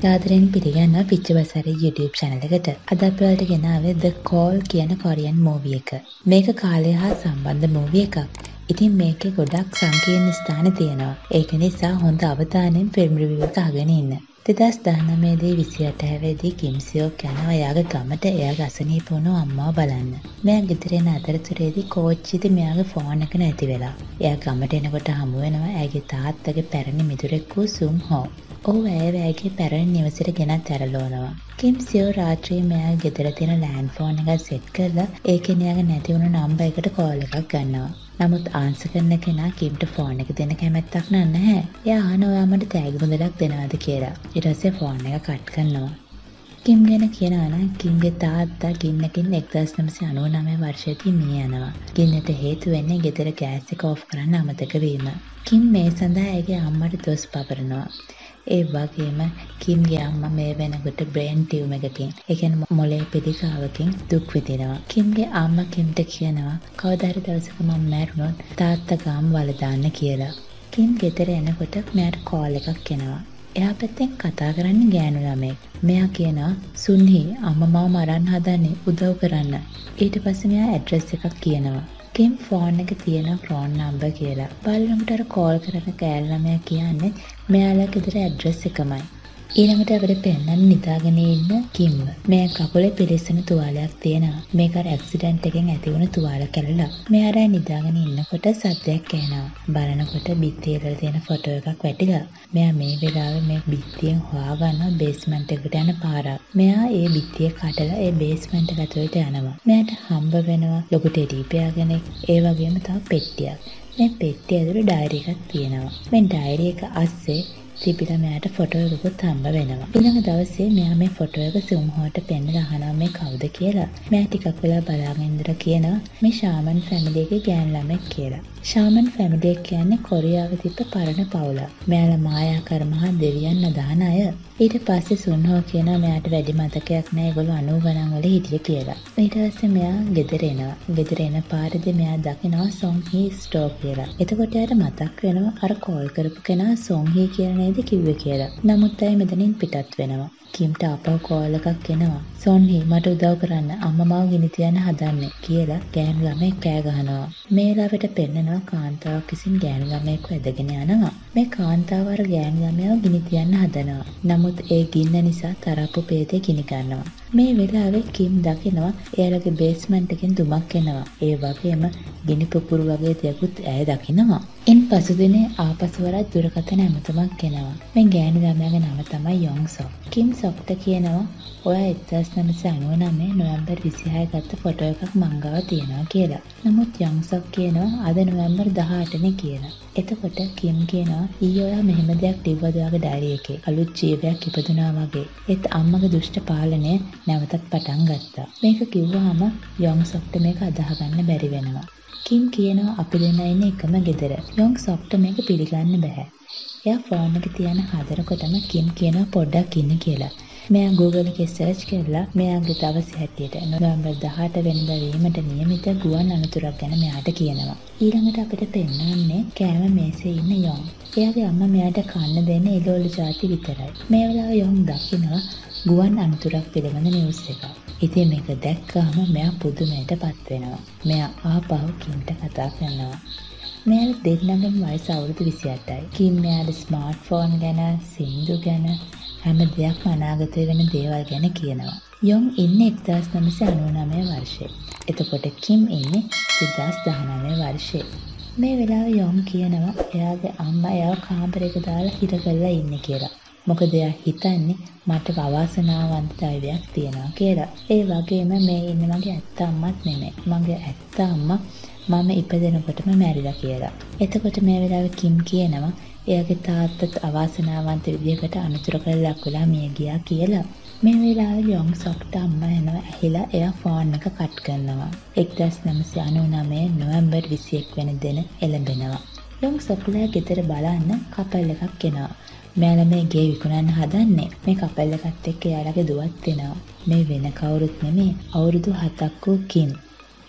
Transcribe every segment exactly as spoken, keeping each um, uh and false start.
ආදරයෙන් පිළිගන්නවා පිච්චබසාරේ YouTube channel එකට. අද අපි ඔයාලට ගෙනාවේ The Call කියන කොරියන් movie එක. මේක කාලය හා සම්බන්ධ movie එකක්. ඉතින් මේකේ ගොඩක් සංකීර්ණ ස්ථාන තියෙනවා. ඒක නිසා හොඳ අවධානයෙන් film review එක අහගෙන ඉන්න. දෙදහස් දහනවය දී විසිඅට හැවිරිදි කිම් සියෝක් යනවා එයාගේ ගමට එයාගේ අසනීප වුණු අම්මාව බලන්න. මෙයා ගෙදර එන අතරතුරේදී කෝච්චියේදී මෙයාගේ ෆෝන් එක නැති වෙලා. එයා ගමට එනකොට හමු වෙනවා එයාගේ තාත්තගේ පැරණි මිතුරෙක් වූ සුන් හෝ. ඔහු ඇයව ඇයගේ පැරණි නිවසට ගෙනත් ඇරලවනවා. කිම් සියෝ රාත්‍රියේ මෙයාගේ ගෙදර තියෙන ලෑන්ඩ් ෆෝන් එක සෙට් කරලා ඒකෙන් එයාගේ නැති වුණු නම්බර් එකට කෝල් එකක් ගන්නවා. නමුත් ආන්සර් කරන කෙනා කිම්ට ෆෝන් එක දෙන්න කැමැත්තක් නැහැ. එයා අහනවා ඔයා මට තෑගි මුදලක් දෙනවද කියලා. ඊට පස්සේ ෆෝන් එක කට් කරනවා. කිම් ගැන කියනවා නම් කිම්ගේ තාත්තා ගින්නකින් එක්දාස් නවසිය අනූනවය වර්ෂයේදී මිය යනවා. ගින්නට හේතු වෙන්නේ ගෙදර ගෑස් එක ඔෆ් කරන්න අමතක වීම. කිම් මේ සඳහා ඇගේ අම්මට දොස් පවරනවා. ඒ වගේම කිම්ගේ අම්මා මේ වෙනකොට බ්‍රේන් ටියුමර් එකකින්, ඒ කියන්නේ මොළේ පිළිකාවකින් දුක් විඳිනවා. කිම්ගේ අම්මා කිම්ට කියනවා කවදා හරි දවසක මම මැරුණොත් තාත්තා ගාම වල දාන්න කියලා. කිම් ගෙදර එනකොට මෙයාට කෝල් එකක් එනවා. එයා පැත්තෙන් කතා කරන්නේ ගෑනු ළමෙක්. මෙයා කියනවා සුන්හි අම්මා මාව මරන්න හදන්නේ උදව් කරන්න. ඊට පස්සේ මෙයා ඇඩ්‍රස් එකක් කියනවා. කිම් ෆෝන් එක තියෙන ෆෝන් නම්බර් කියලා. බලනකොට අර කෝල් කරන කෑල් ළමයා කියන්නේ මෙයාලා ගෙදර ඇඩ්‍රස් එකමයි. ඊළඟට අපිට පෙන්නන්න නිදාගෙන ඉන්න කිම්. මේ කකුලේ පිළිස්සන තුවාලයක් තියෙනවා. මේක අර ඇක්සිඩන්ට් එකෙන් ඇති වුණු තුවාල කැඩලා. මෙයා අර නිදාගෙන ඉන්නකොට සද්දයක් ඇහෙනවා. බලනකොට බිත්තිය වල තියෙන ෆොටෝ එකක් වැටිලා. මෙයා මේ වෙලාවේ මේ බිත්තියෙන් හොයාගන්න බේස්මන්ට් එකට යන පාරක්. මෙයා ඒ බිත්තිය කඩලා ඒ බේස්මන්ට් එක ඇතුළට යනවා. මෙයාට හම්බ වෙනවා ලොකු ටෙඩි බෙයා කෙනෙක්. ඒ වගේම තව පෙට්ටියක්. මේ පෙට්ටිය ඇතුළේ ඩයරි එකක් තියෙනවා. මේ ඩයරි එක අස්සේ තිබිලා මෙයාට ෆොටෝ එකකුත් හම්බ වෙනවා. ඊළඟ දවසේ මෙයා මේ ෆොටෝ එක සුම්හෝට පෙන්නලා අහනවා මේ කවුද කියලා. මෙයා ටිකක් වෙලා බලාගෙන ඉඳලා කියනවා මේ ශාමන් ෆැමිලි එකේ ගෑනු ළමෙක් කියලා. ශාමන් ෆැමිලි එක කියන්නේ කොරියාවේ තිබ්බ පරණ පවුලක්. මෙයාලා මායාකර මහ දෙවියන් අදහන අය. ඊට පස්සේ සුන්හෝ කියනවා මෙයාට වැඩි මතකයක් නැහැ ඒගොල්ලෝ අනූ ගණන් වල හිටිය කියලා. ඊට පස්සේ මෙයා ගෙදර එනවා. ගෙදර එන පාරදී මෙයා දකිනවා සොන්හී ස්ටෝ කියලා. එතකොට එයාට මතක් වෙනවා අර කෝල් කරපු කෙනා සොන්හී කියලා නේද කිව්වේ කියලා. නමුත් ඇයි මෙතනින් පිටත් වෙනවා. කිම්ට අපව කෝල් එකක් එනවා. සොන්හී මට උදව් කරන්න අම්මා මාව ගිනි තියන්න හදන්නේ කියලා ගෑනු ළමෙක් කෑ ගහනවා. මේ ලාවට පෙන්නනවා කාන්තාවක් විසින් ගෑනු ළමෙක්ව ඇදගෙන යනවා. මේ කාන්තාව අර ගෑනු ළමයාව ගිනි තියන්න හදනවා. නමුත් ඒ ගින්න නිසා තරප්පු පේතේ ගිනි ගන්නවා. මේ වෙලාවේ කිම් දකිනවා එයාලගේ බේස්මන්ට් එකෙන් දුමක් එනවා. ඒ වගේම ගිනි පුපුරු වගේ දෙයක්ත් ඇය දකිනවා. ඉන් පසු දිනේ ආපසු වරක් දුරකථන ඇමතුමක් එනවා. මේ ගෑනු ළමයාගේ නම තමයි යොන් සොක්. කිම් සොක්ට කියනවා ඔයා එක්දාස් නවසිය අනූනවය නොවැම්බර් විසිහය ගත්ත ෆොටෝ එකක් මං ගාව තියෙනවා කියලා. නමුත් යොන් සොක් කියනවා අද නොවැම්බර් දහඅටනේ කියලා. එතකොට කිම් කියනවා ඊයේ ඔයා මෙහෙම දෙයක් තිබ්බද ඔයාගේ ඩයරි එකේ? අලුත් ජීවයක් ඉපදුනා වගේ. ඒත් අම්මගේ දුෂ්ට පාලනය නැවතත් පටන් ගත්තා. මේක කිව්වහම යොන් සොක්ට මේක අදාහ ගන්න බැරි වෙනවා. කිම් කියනවා අපි දෙන්නා ඉන්නේ එකම ගෙදර. යොන් සොක්ට මේක පිළිගන්න බෑ. එයා ෆෝන් එක තියන හදනකොටම කිම් කියනවා පොඩ්ඩක් ඉන්න කියලා. මෙයා Google එකේ සර්ච් කරලා මෙයාගේ දවස් හැටියට නොවැම්බර් දහඅට වෙනිදා වීමට නියමිත ගුවන් අනතුරක් ගැන මෙයාට කියනවා. ඊළඟට අපිට පෙන්වන්නේ කෑම මේසේ ඉන්න යොන්. එයාගේ අම්මා මෙයාට කන්න දෙන්නේ එළවලු ಜಾති විතරයි. මේ වෙලාවේ යොන් දකිනවා ගුවන් අනතුරක් පිළිබඳ නිවුස් එකක්. ඉතින් මේක දැක්කම මෙයා පුදුමයටපත් වෙනවා. මෙයා ආපහු කිම්ට කතා කරනවා. මෙයාලා දෙන්නගේම වයස අවුරුදු විසිඅටයි. කිම් මෙයාට ස්මාර්ට් ෆෝන් ගැන, සින්දු ගැන හැම දෙයක්ම අනාගතේ වෙන දේවල් ගැන කියනවා. යොන් ඉන්නේ එක්දාස් නවසිය අනූනවය වර්ෂයේ. එතකොට කිම් ඉන්නේ දෙදහස් දහනවය වර්ෂයේ. මේ වෙලාවේ යොන් කියනවා එයාගේ අම්මා එයාව කාමරයක දාලා හිර කරලා ඉන්නේ කියලා. මොකද එයා හිතන්නේ මට අවාසනාවන්ත දෛවයක් තියෙනවා කියලා. ඒ වගේම මේ ඉන්නේ මගේ ඇත්ත අම්මත් නෙමෙයි. මගේ ඇත්ත අම්මා මම ඉපදෙනකොටම මැරිලා කියලා. එතකොට මේ වෙලාවේ කිම් කියනවා එයාගේ තාත්තත් අවාසනාවන්ත විදිහකට අනතුරකට ලක් වෙලා මිය ගියා කියලා. මේ වෙලාවේ යොන් සොක්ට අම්මා එනවා ඇහිලා එයා ෆෝන් එක කට් කරනවා. එක්දාස් නවසිය අනූනවය නොවැම්බර් විසිඑක වෙනි දින එළඹෙනවා. යොන් සොක්ලා ගෙදර බලන්න කපල් එකක් එනවා. මෙයාලා මේ ගේ විකුණන්න හදන්නේ. මේ කපල් එකත් එක්ක එයාලගේ දුවත් එනවා. මේ වෙන කවුරුත් නෙමෙයි අවුරුදු හතක් වූ කිම්.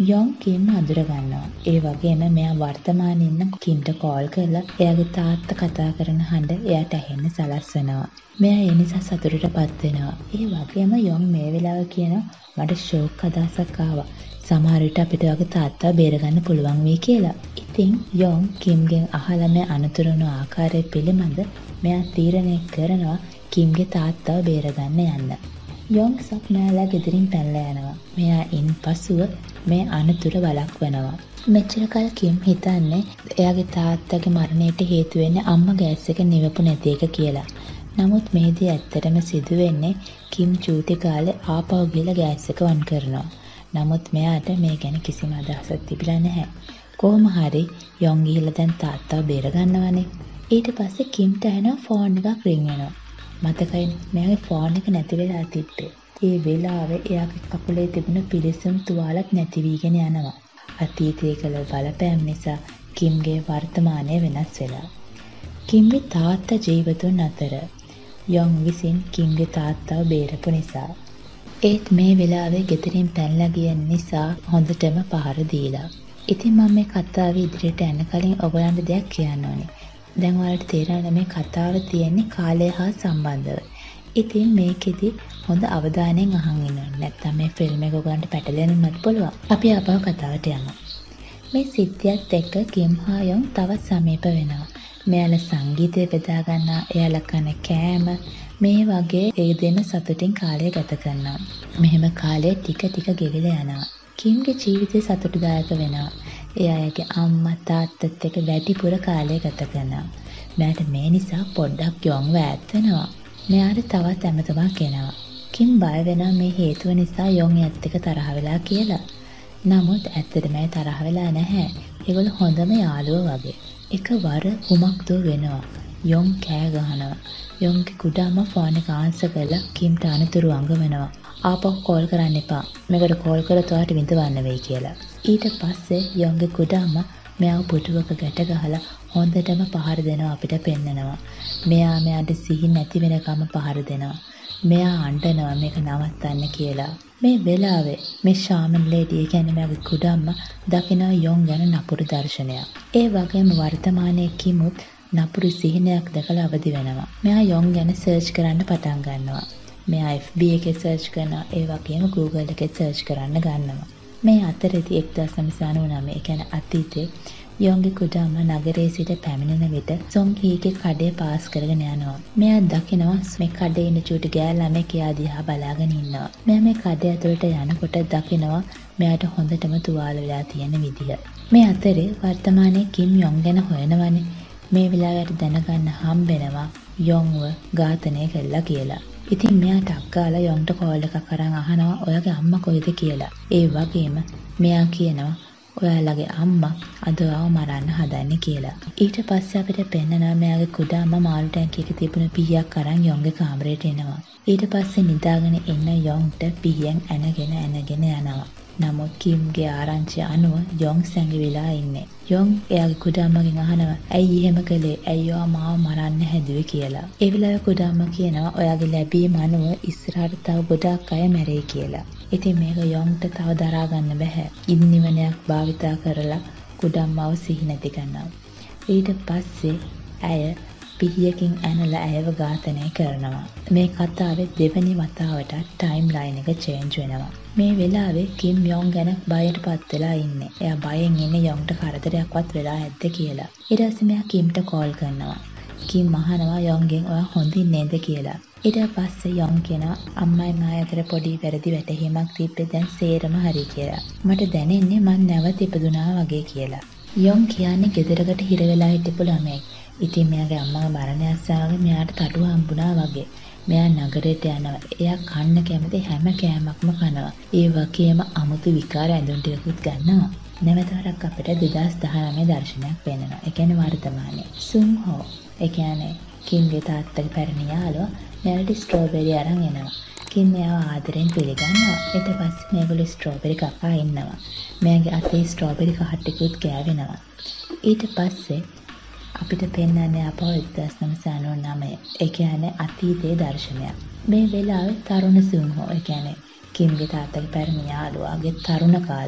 යොන් කිම් අඳුර ගන්නවා. ඒ වගේම මෙයා වර්තමානයේ ඉන්න කිම්ට කෝල් කරලා එයාගේ තාත්තා කතා කරන හඬ එයාට ඇහෙන්න සලස්වනවා. මෙයා ඒ නිසා සතුටටපත් වෙනවා. ඒ වගේම යොන් මේ වෙලාවේ කියනවා මට ෂෝක් අදහසක් ආවා. සමහර විට අපිට වගේ තාත්තා බේරගන්න පුළුවන් වෙයි කියලා. ඉතින් යොන් කිම්ගෙන් අහලා මේ අනතුරුන ආකාරය පිළිබඳ මෙයා තීරණය කරනවා කිම්ගේ තාත්තාව බේරගන්න යන්න. යොන් සප්නාලා ගෙදරින් පැනලා යනවා. මෙයා ඉන් පසුව මේ අනතුර වළක්වනවා. මෙච්චර කල් කිම් හිතන්නේ එයාගේ තාත්තගේ මරණයට හේතු වෙන්නේ අම්මා ගෑස් එක නිවපු නැති එක කියලා. නමුත් මේදී ඇත්තටම සිදු වෙන්නේ කිම් චූටි කාලේ ආපහු ගිහලා ගෑස් එක වන් කරනවා. නමුත් මෙයාට මේ ගැන කිසිම අදහසක් තිබිලා නැහැ. කොහොම හරි යොන් ගිහලා දැන් තාත්තාව බේර ගන්නවනේ. ඊට පස්සේ කිම්ට ඇහෙනවා ෆෝන් එකක් රින් වෙනවා. මතකයි මෙයාගේ ෆෝන් එක නැති වෙලා තිබ්බේ. ඒ වෙලාවේ එයාගේ කකුලේ තිබුණ පිළිසුම් තුවාලත් නැති වීගෙන යනවා. අතීතයේ කළ බලපෑම් නිසා කිම්ගේ වර්තමානය වෙනස් වෙලා. කිම්ගේ තාත්තා ජීවතුන් අතර යොන් විසින් කිම්ගේ තාත්තාව බේරපු නිසා. ඒත් මේ වෙලාවේ ගෙදරින් පැනලා ගිය නිසා හොඳටම පහර දීලා. ඉතින් මම මේ කතාව ඉදිරියට යන්න කලින් ඔයගලන්ට දෙයක් කියන්න ඕනේ. දැන් ඔයාලට තේරෙනවා මේ කතාව තියෙන්නේ කාලය හා සම්බන්ධව. ඉතින් මේකෙදි හොඳ අවධානයෙන් අහන් ඉන්න ඕනේ. නැත්නම් මේ ෆිල්ම් එක ඔයගලන්ට පැටලෙන්නත් පුළුවන්. අපි ආපහු කතාවට යමු. මේ සිද්ධියත් එක්ක කිම් හා යොන් තවත් සමීප වෙනවා. මෙයාලා සංගීතය බෙදා ගන්නවා. එයාලා කන කෑම මේ වගේ ඒ දෙන සතුටින් කාලය ගත කරනවා. මෙහෙම කාලය ටික ටික ගෙවිලා යනවා. කිම්ගේ ජීවිතය සතුටුදායක වෙනවා. එයාගේ අම්මා තාත්තත් එක්ක වැඩිපුර කාලය ගත කරනවා. මෙයාට මේ නිසා පොඩ්ඩක් යොන්ව ඈත් වෙනවා. මෙයාට තවත් ඇමතුමක් එනවා. කිම් බය වෙනවා මේ හේතුව නිසා යොන් එයත් එක්ක තරහ වෙලා කියලා. නමුත් ඇත්තටම ඒ තරහ වෙලා නැහැ. ඒගොල්ලෝ හොඳම යාළුවෝ වගේ. එකවර කුමක්ද වෙනවා. යොන් කෑ ගහනවා. යොන්ගේ කුඩාම ෆෝන් එක ආන්සර් කරලා කිම්ට අනතුරු අඟවනවා. ආපහු කෝල් කරන්න එපා. මේකට කෝල් කරලා ඔයාට විඳවන්න වෙයි කියලා. ඊට පස්සේ යොන්ගේ කුඩාම මෙයාව පුටුවක ගැට ගහලා හොඳටම පහර දෙනවා අපිට පෙන්නනවා. මෙයා මෙයාට සිහි නැති වෙනකම් පහර දෙනවා. මෙයා අඬනවා මේක නවත්තන්න කියලා. මේ වෙලාවේ මේ ශාමන් ලේඩිය කියන්නේ මෙයාගේ කුඩාම දකිනවා යොන් ගැන නපුරු දර්ශනයක්. ඒ වගේම වර්තමානයේ කිමුත් නපුරු සිහිනයක් දැකලා අවදි වෙනවා. මෙයා යොන් ගැන සර්ච් කරන්න පටන් ගන්නවා. මෙයා එෆ් බී එකේ සර්ච් කරනවා. ඒ වගේම Google එකේ සර්ච් කරන්න ගන්නවා. මේ අතරේදී එක්දාස් නවසිය නවය ඒ කියන්නේ අතීතයේ යොන්ගේ කුඩාම නගරයේ සිට පැමිණෙන විට සොන් හීගේ කඩේ පාස් කරගෙන යනවා. මෙයා දකිනවා මේ කඩේ ඉන්න චූටි ගෑල් ළමෙක් එයා දිහා බලාගෙන ඉන්නවා. මෙයා මේ කඩේ ඇතුළට යනකොට දකිනවා මෙයාට හොඳටම තුවාල වෙලා තියෙන විදිය. මේ අතරේ වර්තමානයේ කිම් යොන් ගැන හොයනවනේ. මේ වෙලාවට දැනගන්න හම්බෙනවා යොන්ව ඝාතනය කළා කියලා. ඉතින් මෙයා ටක් ගාලා යොන්ට කෝල් එකක් අරන් අහනවා ඔයාගේ අම්මා කොහෙද කියලා. ඒ වගේම මෙයා කියනවා ඔයාලගේ අම්මා අදව මරන්න හදන්නේ කියලා. ඊට පස්සේ අපිට පෙන්නනවා මෙයාගේ කුඩාම මාළු ටැංකියක තිබුණ පිහියක් අරන් යොන්ගේ කාමරයට එනවා. ඊට පස්සේ නිදාගෙන ඉන්න යොන්ට පිහියෙන් ඇනගෙන ඇනගෙන යනවා. නමුත් කිම්ගේ ආරංචිය අනුව යොන් සැඟවිලා ඉන්නේ. යොන් එයාගේ කුඩාමගෙන් අහනවා ඇයි එහෙම කළේ? ඇයි ඔයා මාව මරන්න හැදුවේ කියලා. ඒ වෙලාවේ කුඩාම කියනවා ඔයාගේ ලැබීම අනුව ඉස්සරහට තව ගොඩක් අය මැරෙයි කියලා. ඉතින් මේක යොන්ට තව දරා ගන්න බෑ. ඉන්නිවනයක් භාවිතා කරලා කුඩාම්මව සිහි නැති කරනවා. ඊට පස්සේ ඇය පිහියකින් ඇනලා ඇයව ඝාතනය කරනවා. මේ කතාවේ දෙවෙනි වතාවට ටයිම් ලයින් එක චේන්ජ් වෙනවා. මේ වෙලාවේ කිම් යොන් ගැන බයටපත් වෙලා ඉන්නේ. එයා බයෙන් ඉන්නේ යොන්ට කරදරයක්වත් වෙලා නැද්ද කියලා. ඊට පස්සේ මෙයා කිම්ට කෝල් කරනවා. කිම් අහනවා යොන්ගෙන් ඔයා හොඳින් නේද කියලා. ඊට පස්සේ යොන් කියනවා අම්මයි මායි අතර පොඩි වැරදි වැටහීමක් තිබ්බේ දැන් සේරම හරි කියලා. මට දැනෙන්නේ මං නැවත ඉපදුනා වගේ කියලා. යොන් කියන්නේ ගෙදරකට හිර වෙලා හිටපු ළමෙක්. ඉතින් මෙයාගේ අම්මාගේ මරණය අස්සාගේ මෙයාට තටුව හම්බුණා වගේ. මෙයා නගරයට යනවා. එයා කන්න කැමති හැම කෑමක්ම කනවා. ඒ වගේම අමුතු විකාර ඇඳුම් ටිකකුත් ගන්නවා. නැවතවරක් අපිට දෙදාස් දහනවය දර්ශනයක් පෙන්වනවා. ඒ කියන්නේ වර්තමානයේ. සුන් හෝ ඒ කියන්නේ කිම්ගේ තාත්තගේ පැරණි යාළුවා මෙයාට ස්ට්‍රෝබෙරි අරන් එනවා. කිම් මෙයාව ආදරෙන් පිළිගන්නවා. ඊට පස්සේ මේගොල්ලෝ ස්ට්‍රෝබෙරි කපා ඉන්නවා. මෙයාගේ අතේ ස්ට්‍රෝබෙරි කහට්ටිකුත් ගෑවෙනවා. ඊට පස්සේ අපිට පෙන්වන්නේ අපව එක්දාස් නවසිය නවය. ඒ කියන්නේ අතීතයේ දර්ශනයක්. මේ වෙලාවේ තරුණ සුන්හෝ ඒ කියන්නේ කිම්ගේ තාත්තගේ පැරණි යාළුවාගේ තරුණ කාලේ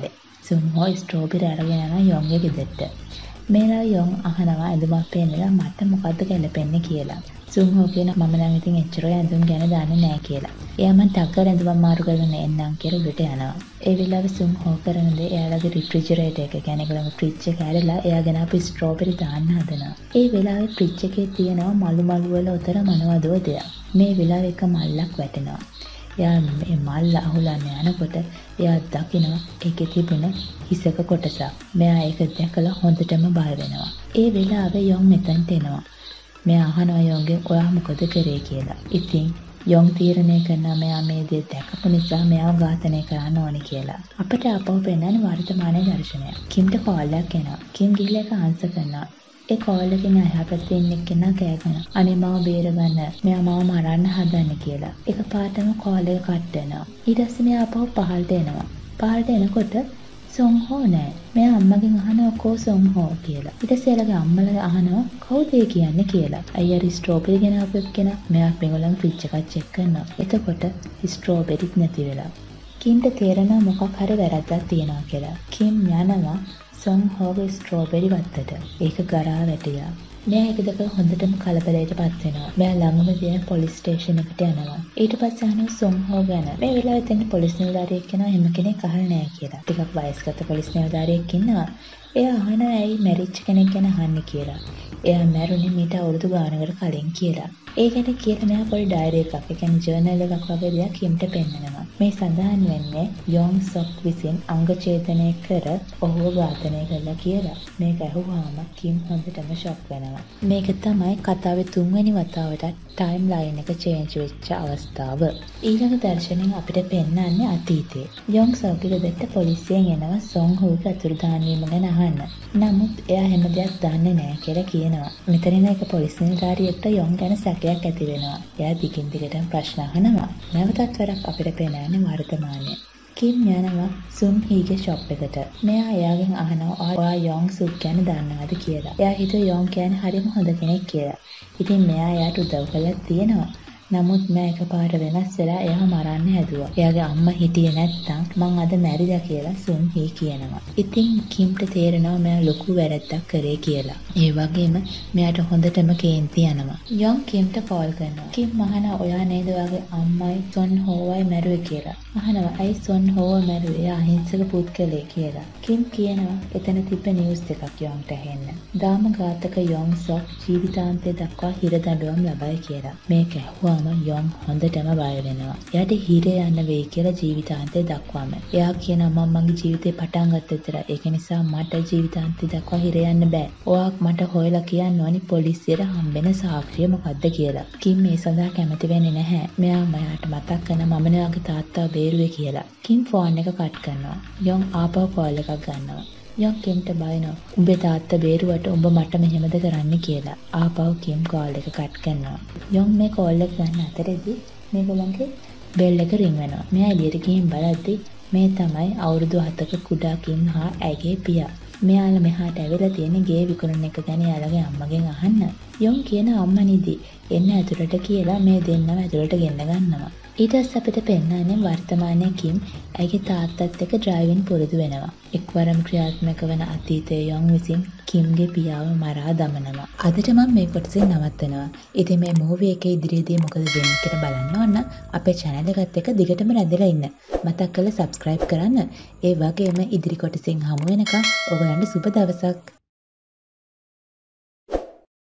සුන් හෝ ස්ට්‍රෝබෙරි අරගෙන යනවා යොන්ගේ ගෙදරට. මේලා යොන් අහනවා ඇඳුමක් පෙන්නලා මට මොකද්ද ගැලපෙන්නේ කියලා. සුන් හෝ කියන මම නම් ඉතින් එච්චර ඇඳුම් ගැන දන්නේ නැහැ කියලා. එයා මං ටක්කර ඇඳුමක් මාරු කරගෙන එන්නම් කියලා උඩට යනවා. ඒ වෙලාවේ සුන් හෝ කරන දේ එයාලගේ රිෆ්‍රිජරේටර් එක කියන්නේ ඒගොල්ලෝ ෆ්‍රිජ් එක ඇරලා එයාගෙන අපි ස්ට්‍රෝබෙරි දාන්න හදනවා. ඒ වෙලාවේ ෆ්‍රිජ් එකේ තියෙනවා මලු මලු වල උතර මොනවදෝ දෙයක්. මේ වෙලාවේ එක මල්ලක් වැටෙනවා. එයා මේ මල්ල අහුලන්න යනකොට එයා දකිනවා ඒකේ තිබුණ හිසක කොටසක්. මෙයා ඒක දැකලා හොඳටම බය වෙනවා. ඒ වෙලාවේ යොන් මෙතනට එනවා. මෙයා අහනවා යොන්ගෙන් ඔයා මොකද කරේ කියලා. ඉතින් යොන් තීරණය කරනවා මෙයා මේ දේ දැකපු නිසා මෙයාව ඝාතනය කරන්න ඕනේ කියලා. අපිට අපව පෙන්වන වර්තමානයේ දර්ශනය. කිම්ට කෝල් එකක් එනවා. කිම් ගිහලා ඒක ආන්සර් කරනවා. ඒ කෝල් එකෙන් එහා පැත්තේ ඉන්න කෙනා කෑගන අනේ මාව බේරගන්න මෙයා මාව මරන්න හදන්නේ කියලා. එක පාටම කෝල් එක කට් වෙනවා. ඊට පස්සේ මෙයා අපව පහළට එනවා. පහළට එනකොට සොන් හෝ නෑ. මෙයා අම්මගෙන් අහනවා කෝ සොන් හෝ කියලා. ඊට පස්සේ එයාගේ අම්මලා අහනවා කවුද ඒ කියන්නේ කියලා. අයියා ස්ට්‍රෝබෙරි ගෙනාපු එක්කෙනා. මෙයා මේගොල්ලන් ෆ්‍රිජ් එකක් චෙක් කරනවා. එතකොට ස්ට්‍රෝබෙරිත් නැති වෙලා. කිම්ට තේරෙනවා මොකක් හරි වැරද්දක් තියෙනවා කියලා. කිම් යනවා සොන් හෝගේ ස්ට්‍රෝබෙරි වත්තට. ඒක ගරා වැටියා. මෙයා ඒක දැක හොඳටම කලබලයට පත් වෙනවා. මෙයා ළඟම තියෙන පොලිස් ස්ටේෂන් එකට යනවා. ඊට පස්සේ අහනවා සොන් හෝ ගැන. මේ වෙලාවේ තැන පොලිස් නිලධාරියෙක් කෙනා එහෙම කෙනෙක් අහලා නැහැ කියලා. ටිකක් වයස්ගත පොලිස් නිලධාරියෙක් ඉන්නවා. එයා අහනවා ඇයි මැරිච්ච කෙනෙක් ගැන අහන්නේ කියලා. එයා මැරුණේ මීට අවුරුදු ගානකට කලින් කියලා. ඒ ගැන කියලා මෙයා පොඩි ඩයරි එකක්, ඒ කියන්නේ ජර්නල් එකක් වගේ දෙයක් කිම්ට පෙන්නනවා. මේ සඳහන් වෙන්නේ යොන් සොක් විසින් අංග ඡේදනය කර ඔහුව ඝාතනය කළා කියලා. මේක අහුවාම කිම් හොඳටම ෂොක් වෙනවා. මේක තමයි කතාවේ තුන්වෙනි වතාවට ටයිම් ලයින් එක චේන්ජ් වෙච්ච අවස්ථාව. ඊළඟ දර්ශනයෙන් අපිට පෙන්වන්නේ අතීතේ. යොන් සොක්ගේ ගෙදරට පොලිසියෙන් එනවා සොන් හෝගේ අතුරුදහන් වීම ගැන අහන්න. නමුත් එයා හැම දෙයක් දන්නේ නැහැ කියලා කියනවා. මෙතනින් එක පොලිස් නිලධාරියෙක්ට යොන් ගැන සැකයක් ඇති වෙනවා. එයා දිගින් දිගටම ප්‍රශ්න අහනවා. නැවතත් වරක් අපිට පෙන්වන්නේ වර්තමානයේ. කිම් යනවා සුන් හීගේ ෂොප් එකට. මෙයා එයාගෙන් අහනවා ඔයා යොන් සුක් ගැන දන්නවද කියලා. එයා හිතුවා යොන් කියන්නේ හරිම හොඳ කෙනෙක් කියලා. ඉතින් මෙයා එයාට උදව් කළා තියෙනවා. නමුත් මම එකපාරට වෙනස් වෙලා එයාව මරන්න හැදුවා. එයාගේ අම්මා හිටියේ නැත්තම් මං අද මැරිලා කියලා සුන් හී කියනවා. ඉතින් කිම්ට තේරෙනවා මෙයා ලොකු වැරද්දක් කරේ කියලා. ඒ වගේම මෙයාට හොඳටම කේන්ති යනවා. යොන් කිම්ට කෝල් කරනවා. කිම් අහනවා ඔයා නේද ඔයාගේ අම්මයි සොන් හෝවයි මැරුවේ කියලා. අහනවා ඇයි සොන් හෝව මැරුවේ? එයා අහිංසක පුද්ගලයෙක් කියලා. කිම් කියනවා එතන තිබ්බ නිවුස් එකක් යොන්ට ඇහෙන්න. දාම ඝාතක යොන් සොක් ජීවිතාන්තය දක්වා හිර දඬුවම් ලබයි කියලා. මේක ඇහුවා යොන් හොඳටම බය වෙනවා. එයාට හිරේ යන්න වෙයි කියලා ජීවිතාන්තය දක්වාම. එයා කියනවා මම මගේ ජීවිතේ පටන් ගත්ත විතරයි. ඒක නිසා මට ජීවිතාන්තය දක්වා හිරේ යන්න බෑ. ඔයා මට හොයලා කියන්න ඕනි පොලිසියට හම්බෙන සාක්ෂිය මොකද්ද කියලා. කිම් මේ සඳහා කැමති වෙන්නේ නැහැ. මෙයා මයාට මතක් කරන මම නෙවාගේ තාත්තා බේරුවේ කියලා. කිම් ෆෝන් එක කට් කරනවා. යොන් ආපහු කෝල් එකක් ගන්නවා. යොන් කිම්ට බයිනවා. උඹේ තාත්තා බේරුවට උඹ මට මෙහෙමද කරන්න කියලා. ආපහු කිම් කෝල් එක කට් කරනවා. යොන් මේ කෝල් එක ගන්න අතරේදී මේගොල්ලන්ගේ බෙල් එක රින් වෙනවා. මෙයා එළියට ගිහින් බලද්දි මේ තමයි අවුරුදු හතක කුඩා කිම් හා ඇගේ පියා. මෙයාලා මෙහාට ඇවිල්ලා තියෙන ගේ විකුණන එක ගැන යාළගේ අම්මගෙන් අහන්න. යොන් කියන අම්මා නිදි එන්න ඇතුළට කියලා මේ දෙන්නව ඇතුළට ගෙන්න ගන්නවා. ඊට පස්සේ අපිට පෙන්වන්නේ වර්තමානයේ කිම් ඇගේ තාත්තත් එක්ක ඩ්‍රයිවිං පුරුදු වෙනවා. එක්වරම ක්‍රියාත්මක වන අතීතයේ යොන් විසින් කිම්ගේ පියාව මරා දමනවා. අදට මම මේ කොටසේ නවත්තනවා. ඉතින් මේ මූවි එකේ ඉදිරියේදී මොකද වෙන්නේ කියලා බලන්න ඕන අපේ channel එකත් එක්ක දිගටම රැඳිලා ඉන්න. මතක් කරලා subscribe කරන්න. ඒ වගේම ඉදිරි කොටසින් හමු වෙනකම් ඔයගලන්ට සුබ දවසක්.